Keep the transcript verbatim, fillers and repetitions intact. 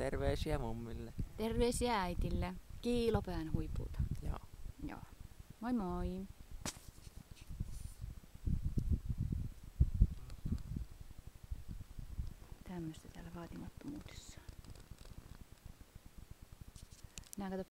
Terveisiä mummille. Terveisiä äitille. Kiilopään huipulta. Joo. Joo. Moi moi. Tämmöstä täällä vaatimattomuudessa. Nää kato